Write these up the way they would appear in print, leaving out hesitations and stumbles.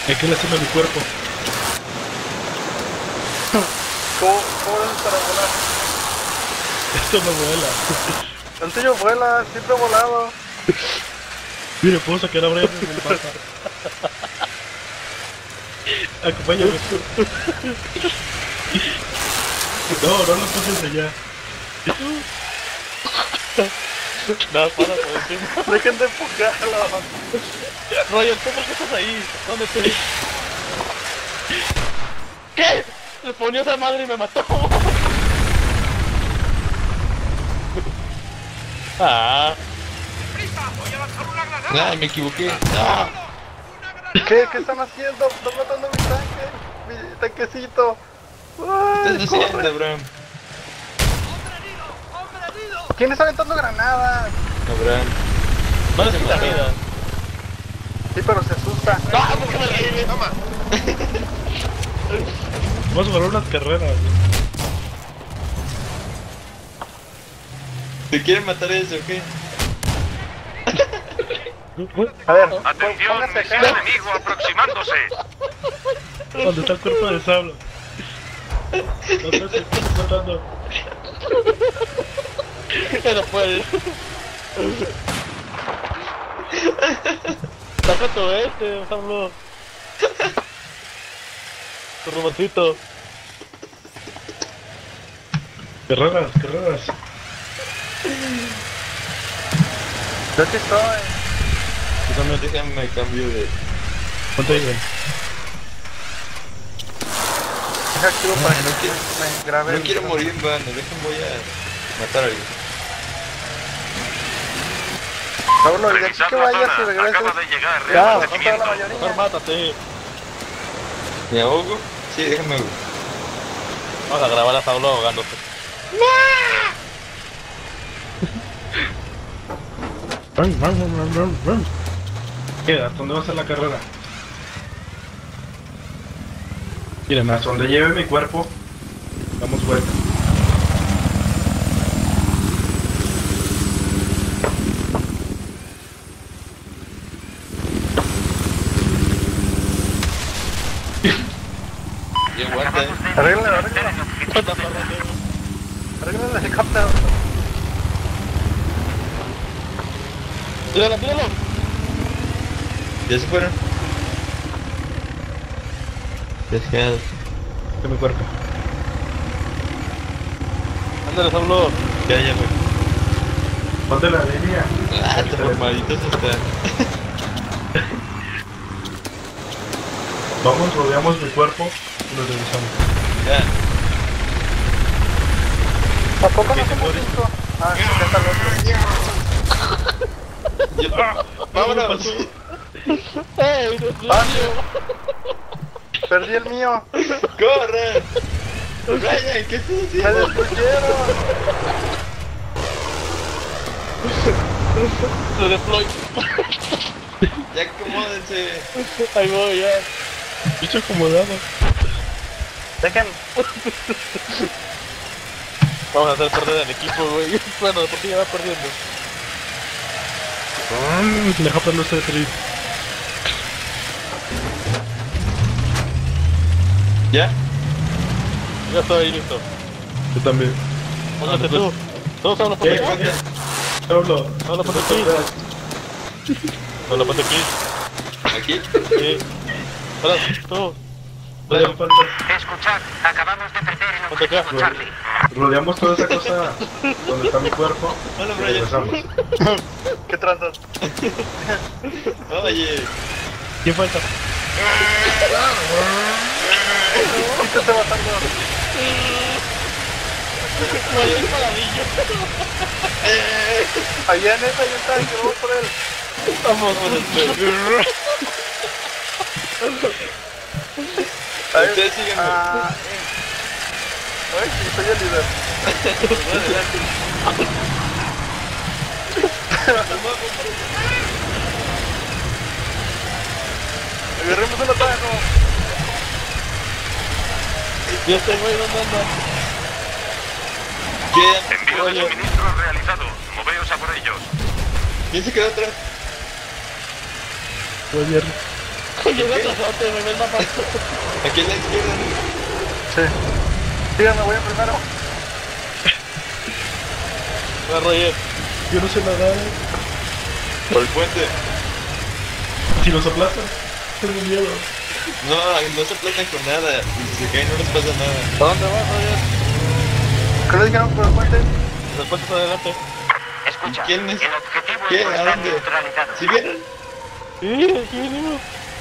¿Qué le haciendo a mi cuerpo? ¿Cómo es para volar? Esto no vuela. El tuyo vuela, siempre he volado. Mire, puedo sacar a Brian en el mapa. Acompáñame. No lo pases allá. No, para por encima. Dejen de empujarlo. Roger, ¿tú por qué estás ahí? ¿Dónde estoy? ¿Qué? Le ponía esa madre y me mató. Ah. Ay, me equivoqué. Ah, ¿Qué están haciendo? Están matando mi tanque. Mi tanquecito. ¿qué Ay, estás corre. haciendo, Abraham? ¿Quién está aventando granadas? Abraham. No necesita vida. Sí, pero se asusta. ¡Ah, por qué me reí! Toma. Vamos a jugar unas carreras. ¿Te quieren matar eso o qué? A ver, Atención, póngase misión acá. enemigo aproximándose. ¿Dónde está el cuerpo de Sablo? No sé si estás matando. Que no puedes. Saca tu Pablo. Tu robotito. Carreras, carreras. Yo aquí estoy. Yo también déjame cambio de... ¿Cuánto llegan? Deja activo para que no quiero- me grabe. No quiero morir en vano, déjame voy a matar a alguien. Pablo, de aquí Revisad que la vayas y zona. regreses. Acaba de llegar Ya, reabastecimiento. la mayoría. Mejor mátate. ¿Me ahogo? Sí, déjame ahogo. Vamos a grabar a Pablo ahogándote. Queda, ¿dónde va a ser la carrera? Miren, hasta donde lleve mi cuerpo, damos vuelta. Y aguanta, Arréglalo. ¿Cuánta parra Arréglalo el helicóptero. Tíralo, tíralo. ¿Ya se fueron? Desgraciado. De mi cuerpo. Ándale, Pablo. Ya, güey. Ponte la línea. Ah, transformaditos están. Vamos, rodeamos mi cuerpo y nos regresamos. Ya. ¿Tampoco no ¿Qué hacemos te esto? Ah, ya está el otro. Vámonos. ¡Ey, Dios mío! Perdí el mío. ¡Corre! Ryan, ¿qué estás Me haciendo? destruyeron. Lo deploy. Ya acomódense. Ahí voy, ya. Bicho acomodado. Dejen. Vamos a hacer perder el equipo, güey. Bueno, porque ya va perdiendo. Deja prendo este trip. ¿Ya? Ya estoy listo. Yo también. Póngate tú. Todos hablan por ¿Qué? aquí. Pablo. Habla por aquí. Habla por aquí. ¿Aquí? Sí. Hola, tú. Todavía falta. Escuchad, acabamos de perder el Ponte acá. objetivo Charlie. Rodeamos toda esa cosa donde está mi cuerpo. Hola, Y Brian. regresamos. ¿Qué tranzas? Oye. ¿Quién falta? ¿Qué te está matando? Vaya, es maravilla. Allá en esa, ahí está, que vamos por él. Vamos por el Ahí. Ustedes síganme. Ay, sí, soy el líder. Agarremos el atajo. Ya estoy muy andando. ¿Quién? Envío de Oye. suministro realizado. Moveos a por ellos. ¿Quién se quedó atrás? Roger. Llegó atrasote, me ve el mapa. Aquí en la izquierda. Sí. Dígame, voy en primero. Va, Roger. Yo no sé nadar. Por el puente. Si los aplastan, tengo miedo. No, no se aplastan con nada. Y si se caen no les pasa nada. ¿A dónde vas, Roger? ¿Qué le dijeron por el puente? Después está adelante. Escucha, ¿Quién es? el objetivo ¿Qué? está ¿A dónde? neutralizado. ¿Sí vieron? Sí, aquí venimos.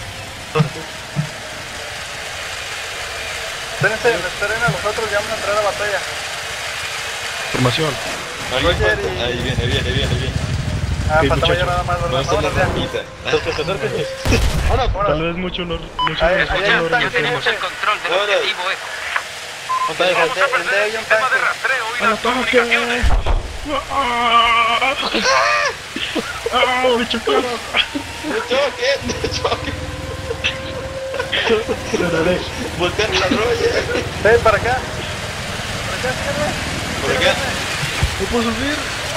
Espérense, esperen a nosotros, ya vamos a entrar a batalla. Formación. ¿Alguien Roger falta? y- Ahí viene. Ah, Ok, faltaba yo muchachos. nada más, ¿verdad? Vamos a hacer la Vámonos ya. ramita. Acérquese. Ahora, Tal Vámonos. vez mucho no. Mucho Ahí- no ahí hay un no- tanque. Ya tenemos el control del Ahora. objetivo Eco. ¿dónde está? Vamos a el de perder el hay un sistema de tanque. rastreo y ¡Al las ataque! comunicaciones. Me chocaron! ¡No choque! Cerraré. Voltear la Roger. Ven, para acá. Para acá, síganme. Por acá. ¿No puedo subir?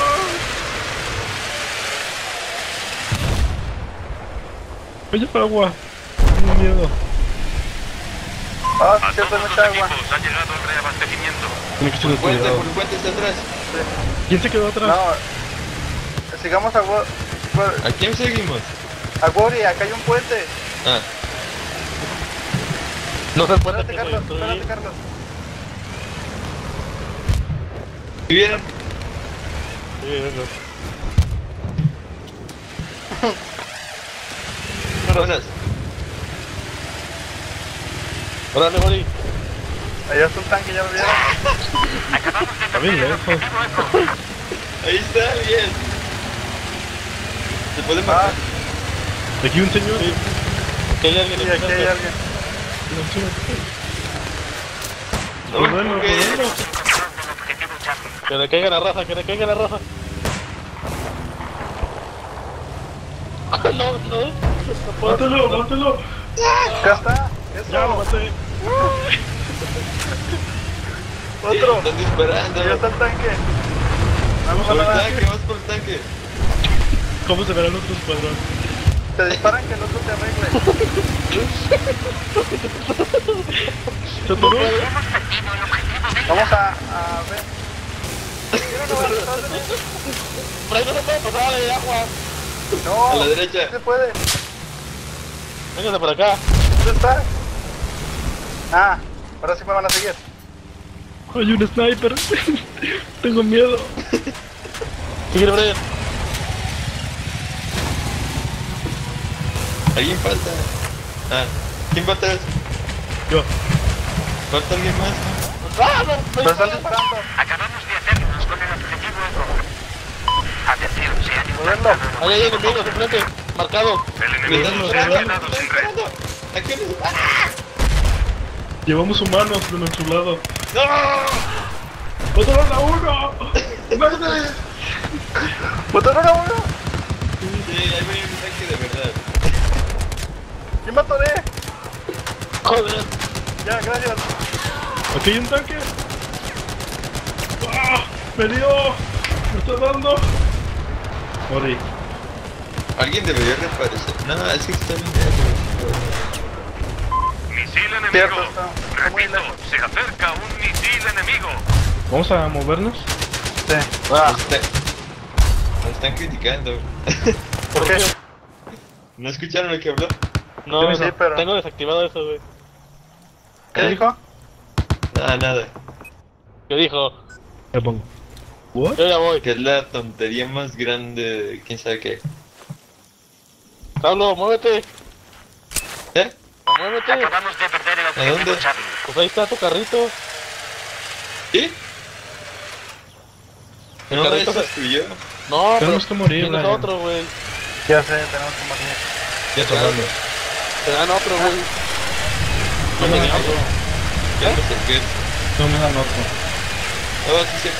Oye, agua. Tengo miedo. Ah, A sí, cierto, todos hay los mucha agua. equipos ha llegado el reabastecimiento. Tiene que ser Por el cuidado. puente está atrás. ¿Quién se quedó atrás? No, sigamos a ¿A quién seguimos? Gori, acá hay un puente. Ah, No se puede Espérate, Carlos, espérate, Carlos. ¿sí vieron? Buenas. Órale, Gori. Allá está un tanque, ya lo vieron. Acabamos de Está bien perder el lejos. objetivo Eco. Ahí está, bien. ¿Se puede Ah, matar? Aquí un señor. Que hay alguien sí, en aquí hay alguien. Rodelo, rodelo. Control del objetivo Charlie. Que le caiga la raza, que le caiga la raza. No, no puedo. Mátelo, mátelo. Acá está. Eso. Ya lo maté. Otro. Están disparando. Ya está el tanque. Vamos a Por el la tanque, vamos por el tanque. ¿Cómo se verá el otro escuadrón? Te disparan que el otro te arregle. ¿Se atoró? Vamos a ver. ¿Quieren avanzar? Por ahí no se puede pasar de agua. No. A la derecha. Sí se puede. Véngase por acá. ¿Dónde está? Ah, ahora sí me van a seguir. Hay un sniper. Tengo miedo. Sigue, Brian. ¿Alguien falta? Ah, ¿quién falta? Yo. ¿Falta alguien más? ¡Ah, no! Pero están disparando. Acabamos de hacernos con el objetivo Eco. Atención, se ha Moverlo. Ahí hay enemigos enfrente, marcados. El Me enemigo están se ha disparando, me quedado están sin red. disparando. ¿A quién les dispara? Llevamos humanos de nuestro lado. ¡No! ¡Mataron a uno! ¡Verde! ¡Mataron a uno! Sí, ahí viene un tanque de verdad. ¿Quién mataré? Joder. Ya, gracias. Aquí hay un tanque. ¡Ah! ¡Me dio! ¡Me está dando! Morí. Alguien debería reaparecer. No, es que está bien lejos. Misil enemigo. Cierto, está muy Repito, lejos. se acerca un misil enemigo. ¿Vamos a movernos? Sí. Nos están criticando. ¿Por qué? ¿No escucharon lo que habló? No, Sí, no, pero- tengo desactivado eso, güey. ¿Qué dijo? Nada. ¿Qué dijo? Me pongo. ¿What? Yo ya voy. Que es la tontería más grande de quién sabe qué. Pablo, muévete. ¿Eh? Muévete. Acabamos de perder el objetivo dónde? Charlie. Pues ahí está tu carrito. ¿Sí? El No, carrito eso se- es tuyo. No, Tenemos que morir, tienes Brian. otro, güey. Ya sé, tenemos que morir. Ya está dando. Te dan otro, güey. No me dan tenía otro. Ya no sé qué. No me dan otro. Oh, sí, cierto.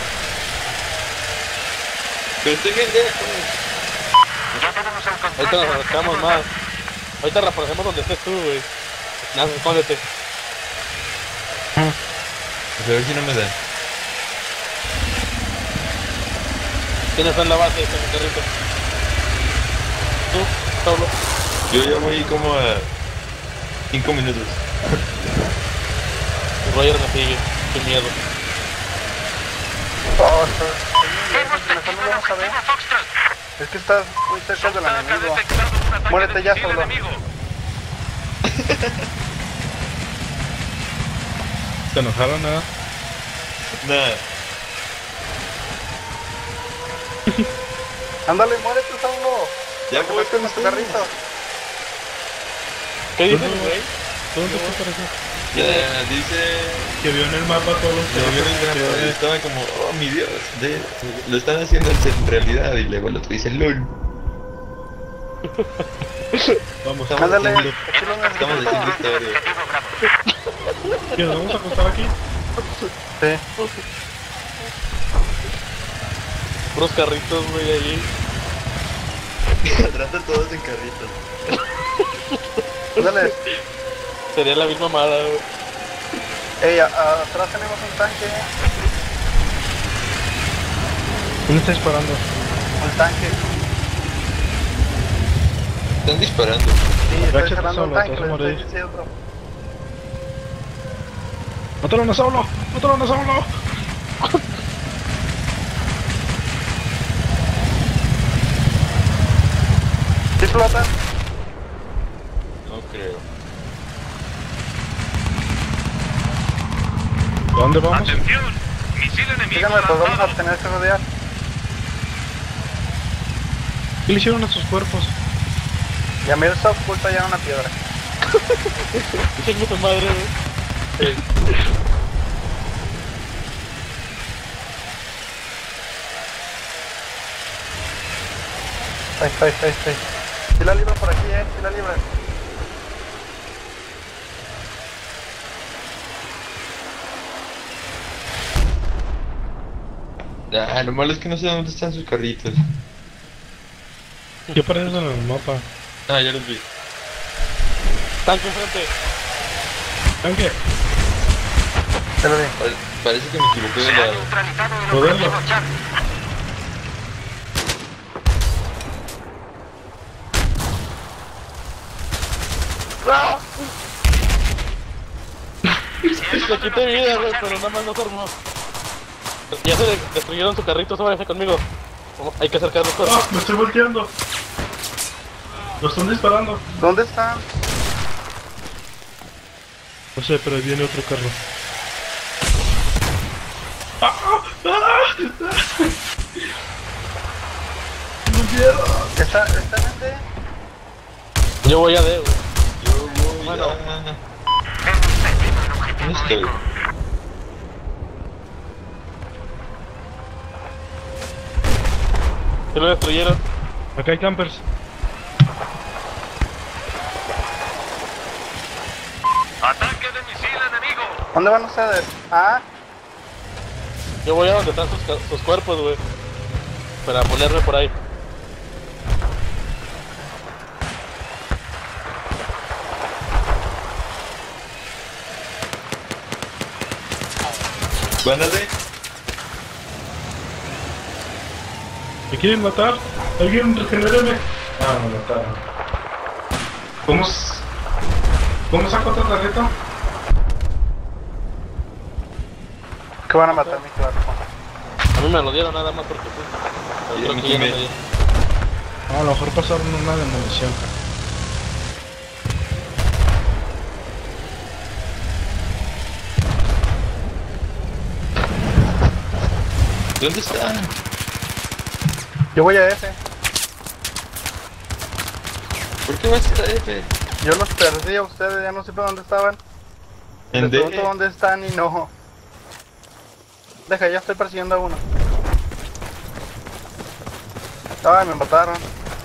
Pero estoy bien lejos. Ya tenemos el control Ahorita nos del acercamos objetivo más. Charlie. Ahorita reaparecemos donde estés tú, güey. Nada, escóndete. Pues a ver si no me dan. ¿Quién está en la base de este carrito? Tú, Pablo. Yo ya voy como a 5 minutos. Roger me sigue, qué miedo. Oh, Hemos mejor no detenido el vamos a ver. objetivo Foxtrot. Es que estás muy cerca del Soldado ha enemigo. detectado un ataque Muérete de ya misil solo. enemigo. ¿Se enojaron nada? Nada. Ándale, muérete, Saulo. Ya Que voy ves con con nuestro carrito. ¿Qué dices, ¿Dónde? güey? ¿Dónde te pareció? Ya dice. Que vio en el mapa todos los Lo vieron grabado y estaba como, oh mi Dios, lo están haciendo en realidad. Y luego el otro dice, LOL. Vamos, Estamos Ándale, haciendo, aquí lo estamos necesito. haciendo historia. Objetivo Bravo. ¿qué? ¿Nos vamos a acostar aquí? Sí. Puros carritos, güey, ahí. Al rato todos en carritos. Ándale. Sería la misma mamada, güey. Ey, atrás tenemos un tanque. ¿Quién está disparando? Un tanque. Están disparando. Sí, estoy Agáchate cerrando un solo, tanque, te vas a les estoy morir. diciendo. ¡Mátalo a Saulo! ¡Mátalo a Saulo! ¿Sí flota? No creo. ¿De dónde vamos? Atención, misil enemigo Díganme, pues vamos a lanzado. tener que rodear. ¿Qué le hicieron a sus cuerpos? Y a mí está oculta ya en una piedra. Chingo tu madre, güey. Ahí está, ahí está, ahí está. Sí la libra por aquí, sí la libra. Ah, lo malo es que no sé dónde están sus carritos. ¿Qué apareces en el mapa? Ah, ya los vi. Tanque enfrente. ¿Tanque? Se lo vi. Parece que me equivoqué de Se ha la... neutralizado el Joderlo. objetivo Charlie. Le quité vida, güey, pero nada más no se armó. Ya se destruyeron su carrito, váyase conmigo. Hay que acercar los cuerpos. ¡Ah! ¡Me estoy volteando! ¡Lo están disparando! ¿Dónde están? No sé, pero ahí viene otro carro. ¿Está en D? Yo voy a D, güey. Yo voy Bueno. a... Hemos perdido el objetivo ¿Dónde estoy? enemigo. Se lo destruyeron. Acá hay campers. Ataque de misil enemigo. ¿Dónde van ustedes? Ah, Yo voy a donde están sus cuerpos, güey. Para ponerme por ahí. ¿Van a D? ¿Me quieren matar? ¿Alguien regenéreme? Ah, me mataron. ¿Cómo saco otra tarjeta? que van a matar mi cuerpo. A mí me lo dieron nada más porque sí. Pero Y a creo mí que ya no me también. dieron. A lo mejor pasaron una demolición. ¿Dónde están? Yo voy a F. ¿Por qué vas a F? Yo los perdí a ustedes, ya no sé por dónde estaban. En Les D. pregunto dónde están y no. Deja, ya estoy persiguiendo a uno. Ay, me mataron.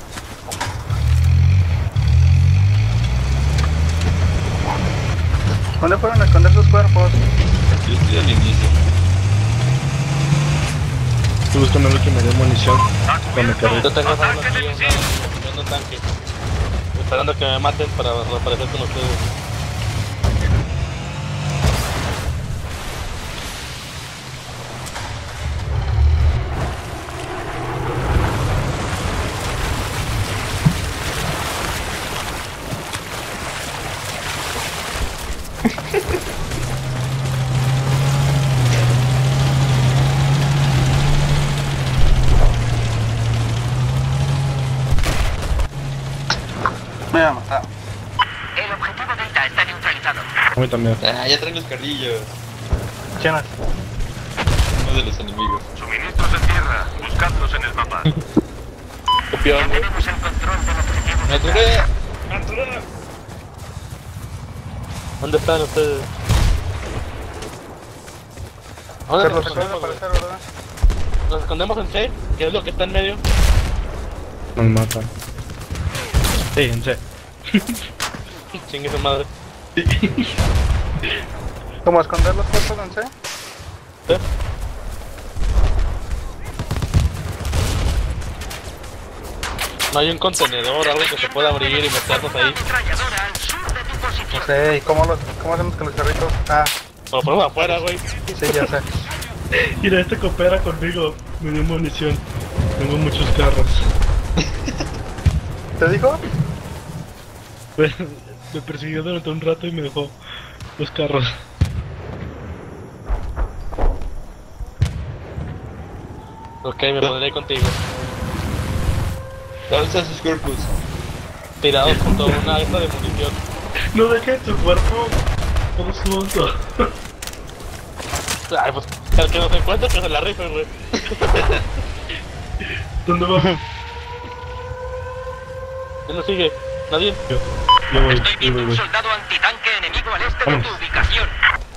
¿Dónde fueron a esconder sus cuerpos? Yo estoy al inicio. Estoy buscando algo que me dé munición con mi carrito. Yo tengo Ataque aquí, de misil. un tanque. Esperando que me maten para reaparecer con ustedes. Me va a matar. El objetivo Delta está neutralizado. A mí también. Ah, ya traen los carrillos. ¿Quién es? Uno de los enemigos. Suministros en tierra. Buscadlos en el mapa. Copión, Ya güey. tenemos el control del objetivo. ¡Me atoré! ¿Dónde están ustedes? ¿Dónde Carlos, nos acaba de escondemos, güey? aparecer, ¿verdad? Nos escondemos en C, que es lo que está en medio. Nos matan. Sí, en C. Chingue su madre. ¿Cómo esconder los cuerpos en C? ¿Eh? No hay un contenedor o algo que se pueda abrir y meternos ahí. Ametralladora al sur de tu posición. No sé, ¿y cómo hacemos con los carritos? Ah, Lo ponemos afuera, güey. sí, ya sé. Mira, este coopera conmigo. Me dio munición. Tengo muchos carros. ¿Te dijo? Me persiguió durante un rato y me dejó los carros. Ok, me pondré contigo. ¿Dónde están sus cuerpos? Tirados junto a una esta de munición. No dejes tu cuerpo todos juntos. Ay, pues, el que nos encuentre que se la rife, güey. ¿Dónde vas? ¿Quién nos sigue? ¿Nadie? Yo voy, Estoy viendo un voy. soldado antitanque enemigo al este de Vamos. tu ubicación.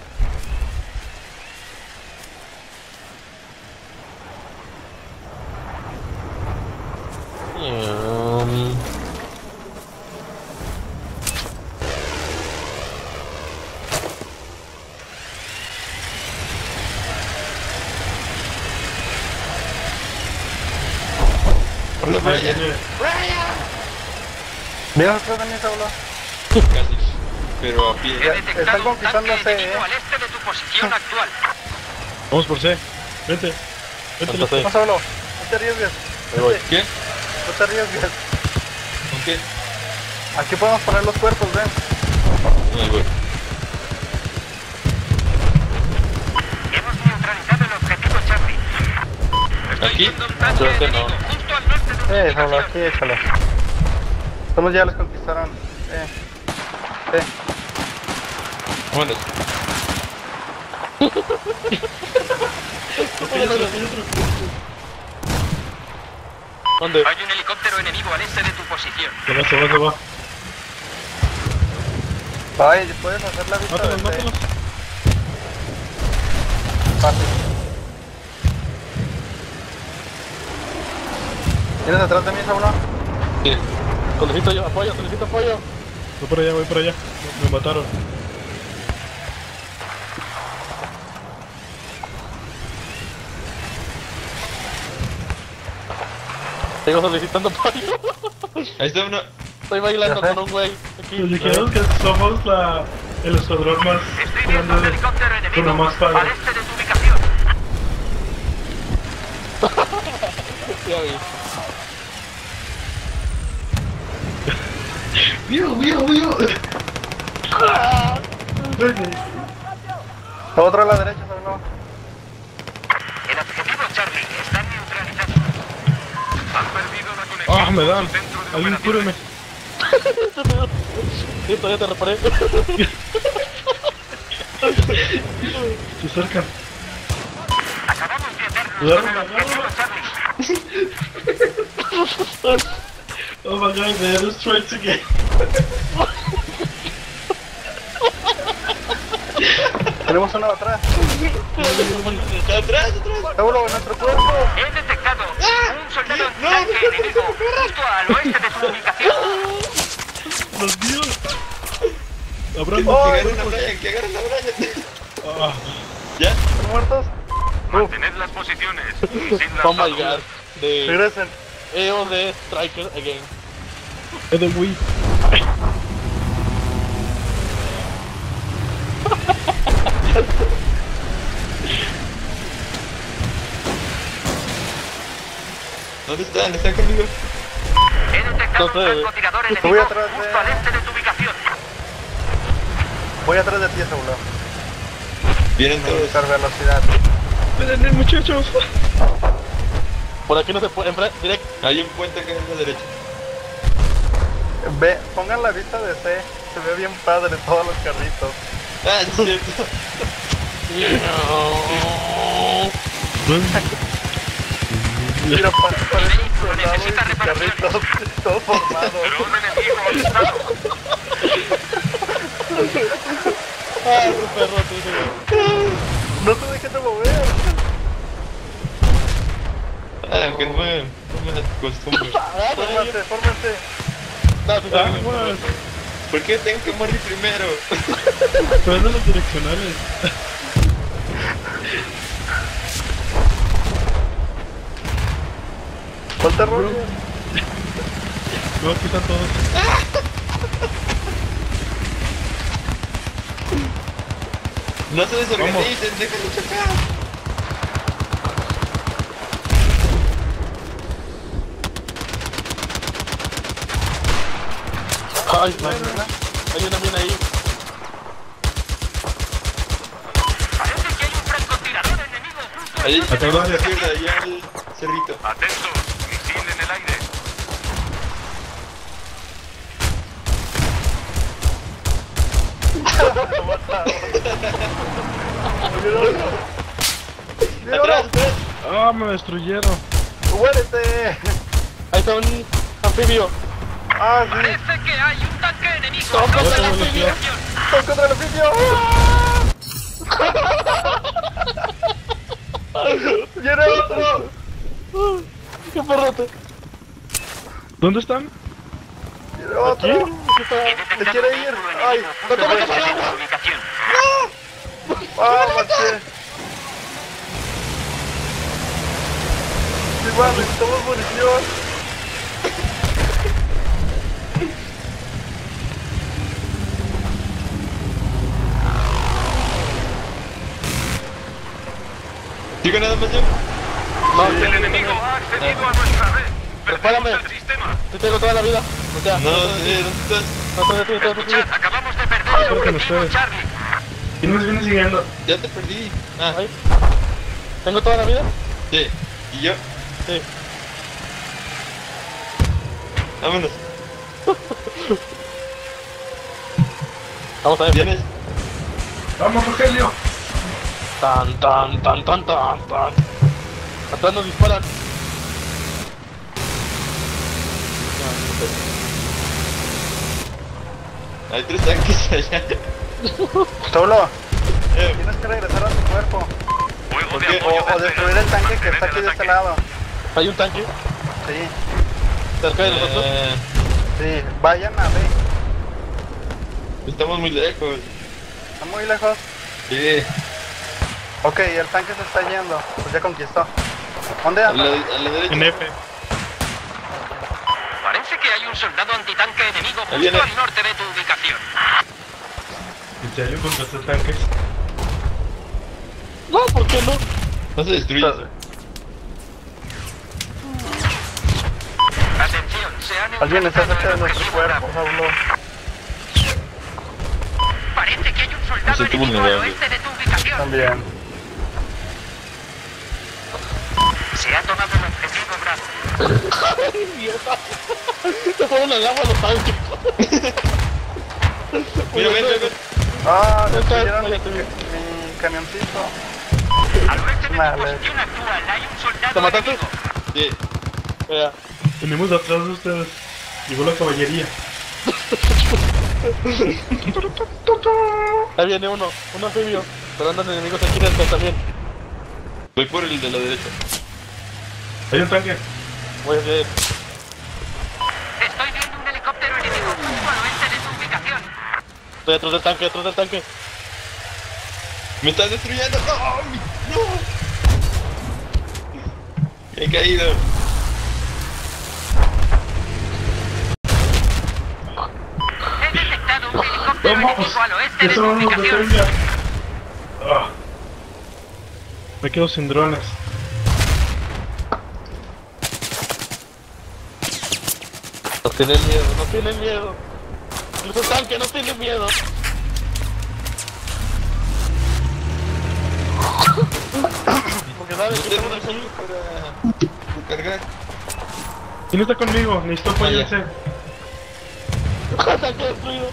Hola, Brian. ¿Vienes atrás de mí, Saulo? Casi. Pero a pie. He detectado un tanque conquistándose, enemigo al este de tu posición actual. Vamos por C. Vente. Vente, Entonces, Lester. No, Saulo, no te arriesgues. Ahí voy. Vente, ¿Qué? no te arriesgues. ¿Con qué? Aquí podemos poner los cuerpos, ven. Ahí voy. Hemos neutralizado el objetivo Charlie. Estoy ¿Aquí? viendo un tanque Creo que enemigo no. justo al norte de tu Saulo, ubicación. aquí échalos. Todos ya los conquistaron. Vámonos. ¿Dónde? Hay un helicóptero enemigo al este de tu posición. Se va, se va, se va. Ay, puedes hacer la vista Mátalos, de mátalos. Fácil. ¿Tienes atrás de mí, Saulo? Sí. Solicito yo apoyo, solicito apoyo. Voy por allá, voy por allá. Me mataron. Sigo solicitando apoyo. Ahí está uno. Estoy bailando Ya sé. con un güey. Aquí. Nos dijeron que somos el escuadrón más Estoy viendo grande un de... helicóptero enemigo Bueno, más padre. al este de tu ubicación. Ya vi. ¡Mío! Otro a la derecha, Saulo. El objetivo Charlie está neutralizado. Han perdido la conexión. ¡Ah, me dan! con su centro de Alguien operaciones. cúreme. Listo, ya te reparé. Se acercan. Acabamos de hacernos Cuidado, con el objetivo Charlie. Oh my god, they had us twice again. Tenemos uno atrás. ¡Atrás, atrás! Saulo, nuestro cuerpo. He detectado un soldado antitanque enemigo justo al oeste de tu ubicación. ¡Los míos! Abraham, Oh. ¡Que agarren a Brian! ¡Que agarren a Brian! ah, ¿Ya? ¿Están muertos? Mantened las posiciones. Sin las Oh my god. ataduras. De Regresen. EOD Striker again. es de Wii. ¿Dónde están? ¿Están conmigo? He detectado No sé, un francotirador Voy enemigo atrás de- justo al este de tu ubicación. Voy atrás de ti, Saulo. Vienen todos. Necesitar velocidad. ¡Espérenme, muchachos! Por aquí no se puede. Directo. Hay un puente acá en la derecha. Ve, pongan la vista de C, se ve bien padre todos los carritos. Ah, es cierto. Mira, parece un soldado y sus carritos todos formados. Dron enemigo avistado. Ah, su perro, tío. No te dejes de mover. Ah, que no me acostumbro. Fórmate, fórmate. No, tú sabes. Aguas. ¿Por qué tengo que morir primero? Pero es de los direccionales. Falta rollo. No, aquí están todos. No se desorganicen, déjenlo chocar. Ay, hay una mina ahí. Parece que hay un francotirador enemigo justo Ahí, Acá a la va. izquierda, allá al cerrito. Atentos, misil en el aire. Atrás, atrás. Ah, me destruyeron. ¡Muérete! Ahí está un anfibio. Ah, sí. Parece que hay un tanque enemigo. Toma, Toma toma, la toma. comunicación. ¡Toco contra el oficio! ¡Viene otro! ¡Qué perrote! ¿Dónde están? ¡Viene otro! He ¿Se quiere ir? detectado un ¡Ay! enemigo justo al este de tu ubicación. ¡Ah, marché! ¡Sí, va! ¡Necesitamos munición! ¿Sigo nada más yo? No, El enemigo ha accedido a nuestra red. Espérame. Perdemos el sistema. te tengo toda la vida. O sea, No, ¿dónde estás? no, Escuchad, acabamos de perder Creo el que no objetivo ustedes. Charlie. ¿Quién nos viene siguiendo? Ya te perdí. Ah, Ahí. ¿Tengo toda la vida? sí. ¿Y yo? Sí. Vámonos. Vamos a ver. ¿Vienes? ¡Vamos, Rogelio! Tan. Atrás nos disparan. Hay 3 tanques allá. Solo, Eh, tienes que regresar a tu cuerpo. Juego ¿Por de qué? apoyo O destruir el tanque que está aquí de este lado. Hay un tanque Sí, cerca de nosotros. sí. Vayan a B. estamos muy lejos. Está muy lejos. Sí. Ok, el tanque se está yendo. Pues ya conquistó. ¿Dónde A la, anda? a la derecha. En F. Parece que hay un soldado antitanque enemigo Ahí viene. justo al norte de tu ubicación. ¿En serio contra estos tanques? No, ¿por qué no? No se destruye. Atención, se han Alguien está neutralizado cerca de el nuestro objetivo cuerpo, Bravo. Saulo. Parece que hay un soldado siento enemigo al vulnerable. oeste de tu ubicación. También. Se ha tomado el objetivo Bravo. Idiota. Se fueron al agua los tanques. Mira, ven, ven, ven. Ah, Ya está, destruyeron váyate bien. mi camioncito. Al oeste de tu Vale. posición actual hay un soldado ¿Te mataste? enemigo. Sí. Vea. Tenemos atrás de ustedes. Llegó la caballería. Ahí viene un anfibio. Pero andan enemigos aquí dentro también. Voy por el de la derecha. Hay un tanque. Voy a ver. Estoy viendo un helicóptero enemigo justo al oeste de tu ubicación. Estoy detrás del tanque. ¡Me estás destruyendo! ¡No! ¡No! He caído. He detectado un helicóptero ¡Vamos! enemigo al oeste ¡Que de tu son los ubicación. detenga! Ah. Me quedo sin drones. No tienen miedo. Incluso el tanque no tiene miedo. Porque saben No que tengo estamos una aquí. para cargar. ¿Quién está conmigo? Necesito apoyo Ah, en ya. C. Tanque destruido.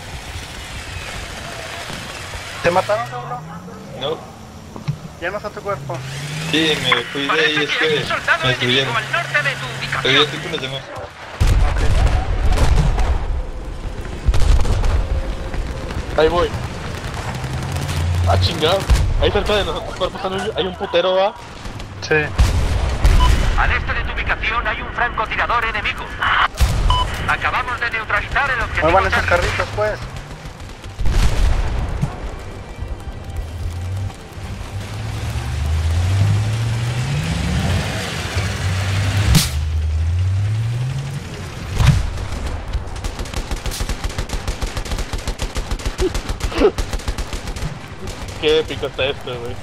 ¿Te mataron, Saulo? No. Ya no está tu cuerpo. Sí, me fui de ahí, Parece es que hay que un soldado me enemigo destruyeron. al norte de tu Pero ubicación. yo estoy con los demás. Ahí voy. Ah, chingado. Ahí cerca de nosotros cuerpos hay un putero, va. Sí. Al este de tu ubicación hay un francotirador enemigo. Acabamos de neutralizar el objetivo. Muevan esos Charlie. carritos, pues. Qué épico está esto, güey.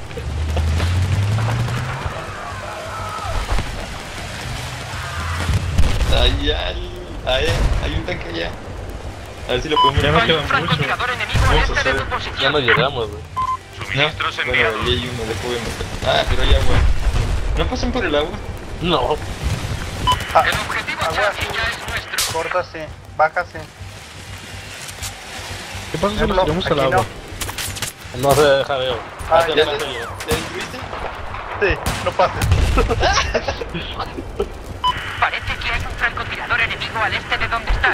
Hay un tanque allá. A ver si lo podemos Ya no Hay queda un mucho. francotirador enemigo al Vamos a este de hacer- tu posición. Ya no llegamos, güey. No, Suministros bueno, enviados. ahí hay uno, después voy a meter. Ah, pero hay agua. ¿No pasan por el agua? No. Ah, El objetivo agua Charlie azul. ya es nuestro. Corta, sí. Baja, sí. ¿Qué pasa si nos No, tiramos al aquí agua? No se deja de. Ah, ya ya se sé. deja. ¿Ya destruiste? Sí, no pases. Parece que hay un francotirador enemigo al este de donde estás.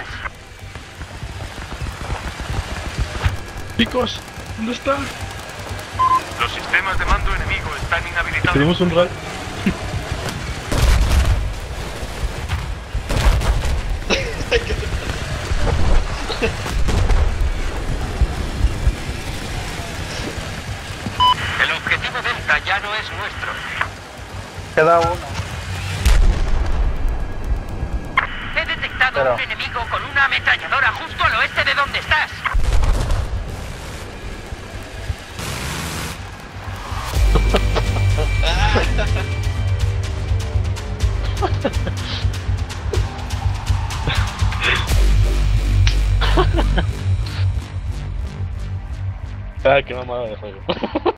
Chicos, ¿dónde está? Los sistemas de mando enemigo están inhabilitados. Tenemos un radio. El objetivo Delta ya no es nuestro. Queda uno. He detectado Pero- un enemigo con una ametralladora justo al oeste de donde estás. Ah, qué mamada de juego.